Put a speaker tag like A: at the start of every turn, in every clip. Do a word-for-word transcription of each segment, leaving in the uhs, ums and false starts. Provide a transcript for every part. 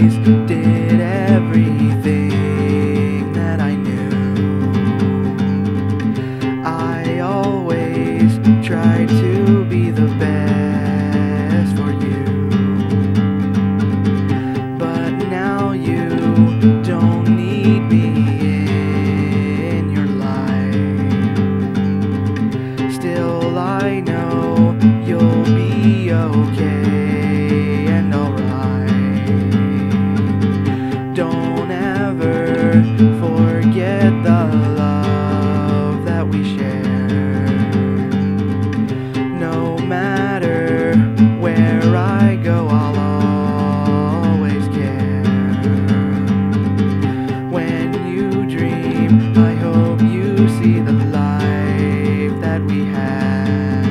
A: always did everything that I knew. I always tried to be the best for you. But now you don't need me in your life. Still I know you'll be okay and alright. Don't ever forget the love that we share. No matter where I go, I'll always care. When you dream, I hope you see the life that we had.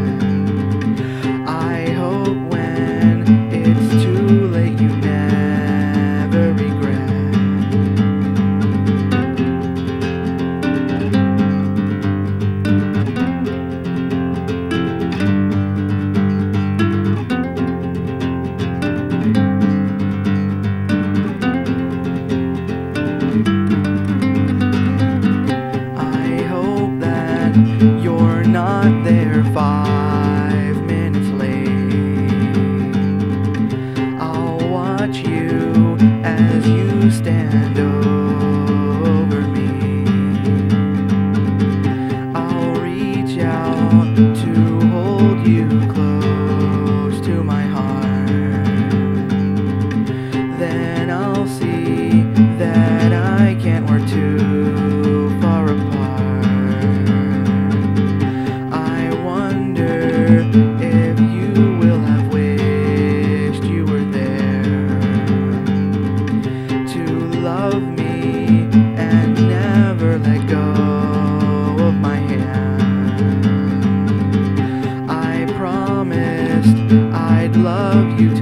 A: I hope when it's too late you never regret. I hope that you're not there five minutes late. I'll watch you as you stand over me. I'll reach out to hold you close to my heart. Then I'll see that I can't work too far apart. I wonder if you will have wished you were there to love me and never let go of my hand. I promised I'd love you